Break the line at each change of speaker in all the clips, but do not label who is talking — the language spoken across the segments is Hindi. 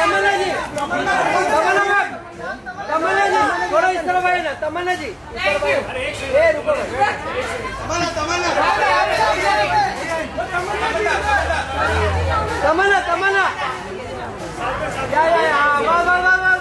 तमन्ना जी, तमन्ना जी थोड़ा इस तरफ आइए ना, तमन्ना जी इस तरफ आइए। ए रुको तमन्ना, तमन्ना या वाह वाह वाह वाह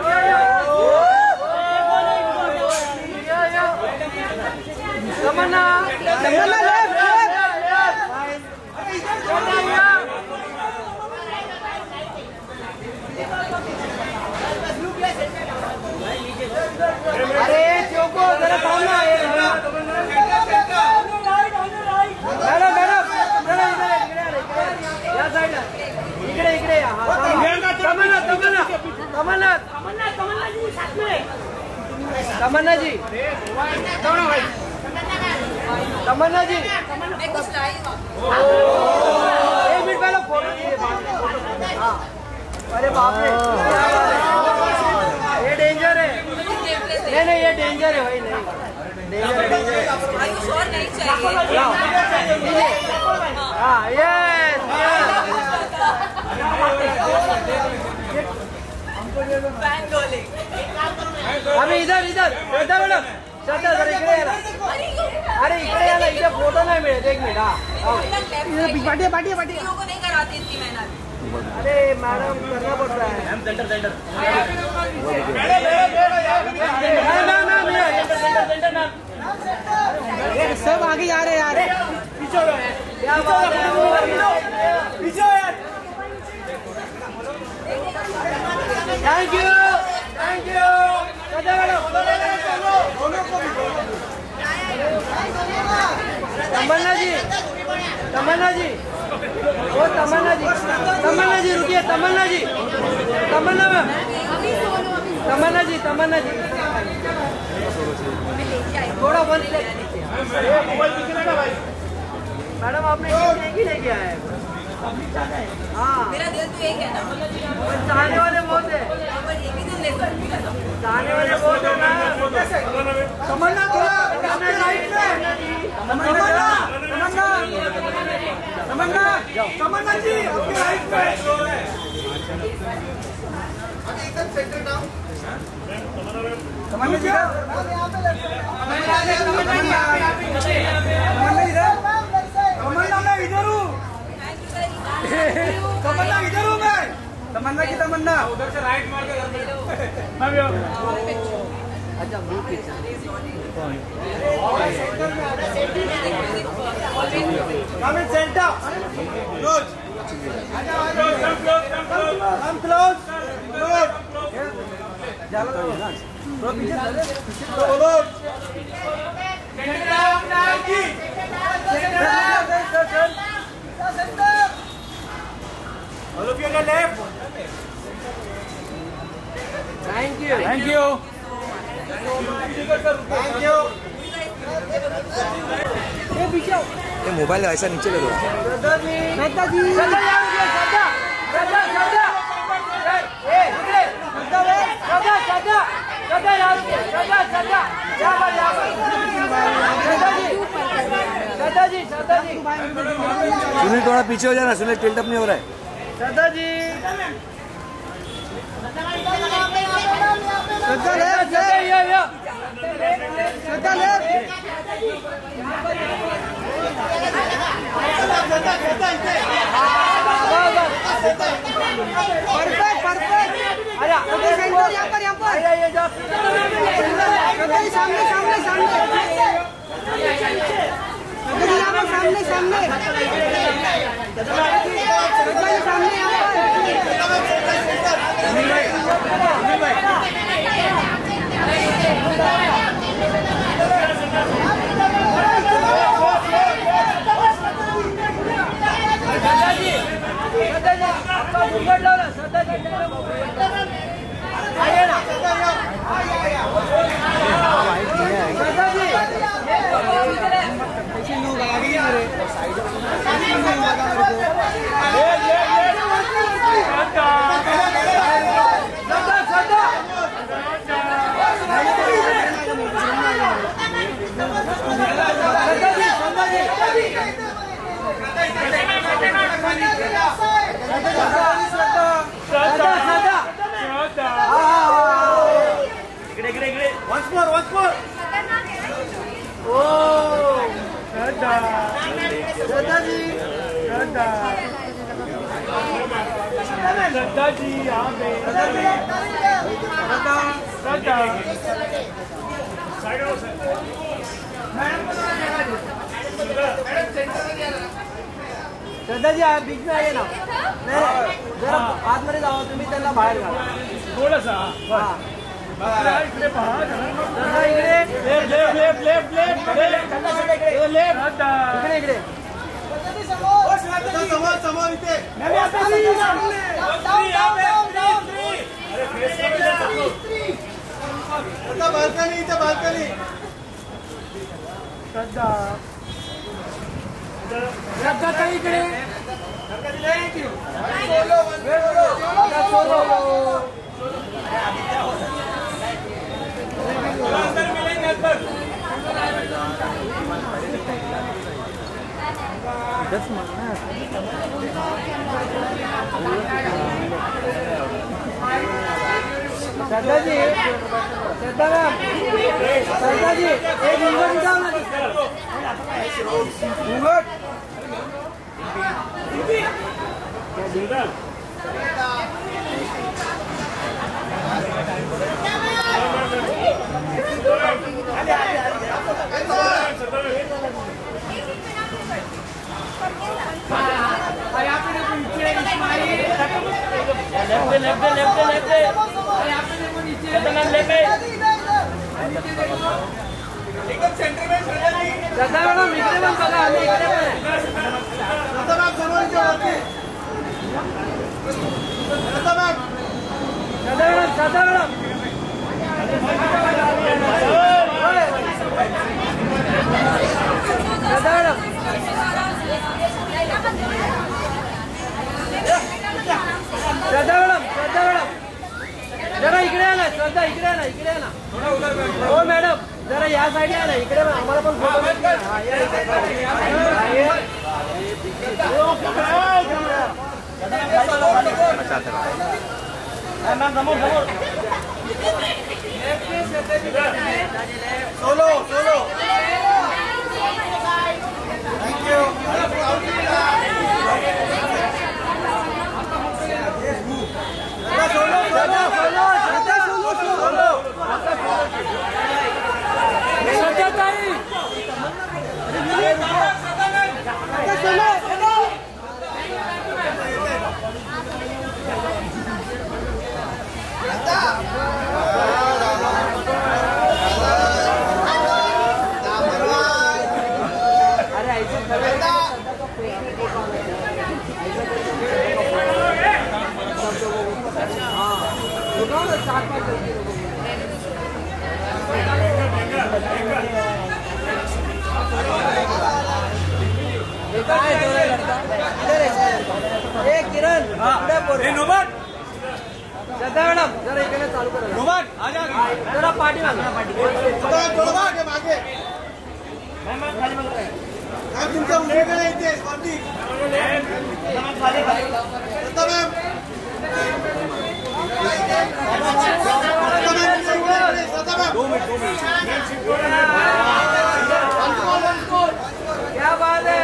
तमन्ना, तमन्ना अरे चौको जरा सामने आए। मैडम मैडम जरा या साइड इकडे इकडे या। तमन्ना तमन्ना तमन्ना तमन्ना जी साथ में, तमन्ना जी तमन्ना जी मैं कुछ लाई। 1 मिनट पहले फोटो लीजिए। हाँ अरे बाप रे ये डेंजर है। नहीं नहीं ये डेंजर है भाई, नहीं डेंजर नहीं चाहिए। हाँ यस अभी इधर इधर श्रद्धा मैडम, श्रद्धा सर इकडे याला। अरे इकडे याला, इथे फोटो नाही मिळत। 1 मिनिट हाँ पाटिया पाटिया पाटिया को नहीं कराती इतनी मेहनत। अरे मैडम करना पड़ता है। सेंटर सेंटर सब आगे जा रहे यार। क्या बात है, thank you thank you. Tamanna ji, Tamanna ji वो तमन्ना जी, तमन्ना जी रुकिए, तमन्ना जी, तमन्ना मैम, तमन्ना जी, तमन्ना जी थोड़ा बंद। मैडम आपने एक ही लेके आया है। हाँ मेरा दिल तो एक है ना, चाहने वाले बहुत है, चाहने वाले बहुत है ना। तमन्ना थोड़ा राइट में, तमन्ना तमन्ना तमन्ना तमन्ना जी आपके राइट में। एकदम सेंटर डाउन तमन्ना जी, तमन्ना मैं इधर हूँ, तमन्ना इधर हूँ मैं, तमन्ना की तमन्ना उधर से राइट मार के मैं भी। अच्छा group picture centre close, come close thank you thank you thank you. ये मोबाइल ऐसा नीचे ले लो। श्रद्धा जी, श्रद्धा जी, श्रद्धा श्रद्धा श्रद्धा श्रद्धा श्रद्धा श्रद्धा श्रद्धा यार, श्रद्धा श्रद्धा यहाँ पर श्रद्धा जी, श्रद्धा जी, श्रद्धा जी। सुनील थोड़ा पीछे हो जाना, सुनील टिल्ट अप नहीं हो रहा है। श्रद्धा जी, श्रद्धा ले, श्रद्धा ले, परफेक्ट परफेक्ट। अरे यहाँ पर सामने सामने सामने, यहाँ पर सामने सामने सामने श्रद्धा श्रद्धा जी यहाँ पे श्रद्धा जी आप बीच में आइए ना. जरा आतमध्ये जावा तुम्ही त्यांना बाहेर घाला थोडंसं. इकडे पहा इकडे इकडे समोर इथे बाल्कनी इथे बाल्कनी श्रद्धा ताई इकडे श्रद्धा जी श्रद्धा जी एक घूंघट उठाओ ना. घूंघट एकदम सेंटर में श्रद्धा मॅडम इकडे पण बघा आम्ही इकडे पण आहे. श्रद्धा मॅम समोरच्या वरती Shraddha ma'am Shraddha madam Shraddha madam Shraddha madam Shraddha madam Shraddha madam जरा इकडे या ना. श्रद्धा इकडे या ना इकडे या ना. हो मॅडम जरा या साईड या ना इकडे आम्हाला पण photo solo solo thank you. Kiran Shraddha madam जरा इकडे चालू करा. जरा पाठी मागे तुमच्या उजवीकडे येते वरती क्या बात है.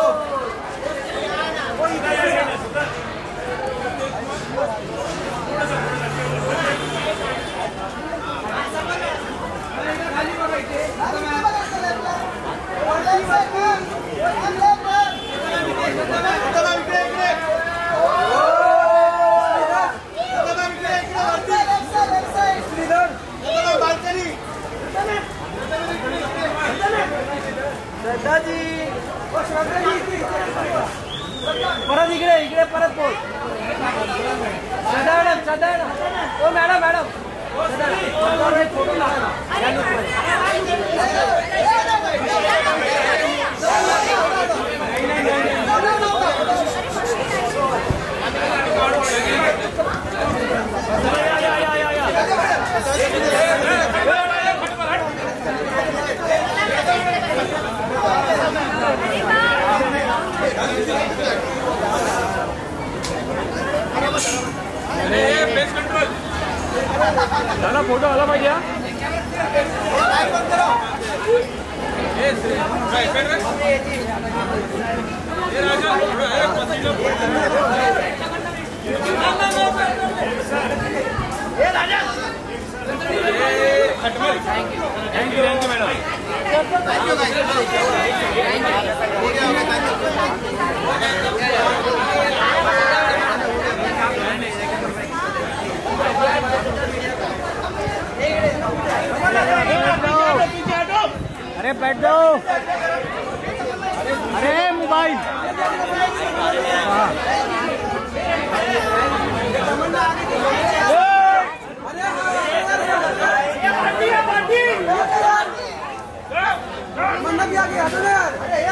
श्रद्धा जी परत इकडे इकडे परत बोल. श्रद्धा मॅडम श्रद्धा मॅडम ओ मॅडम मॅडम फोटो लागला. दादा फोटो आला पाहिजे.
अरे बैठ जाओ। अरे मोबाइल
भी आ गया।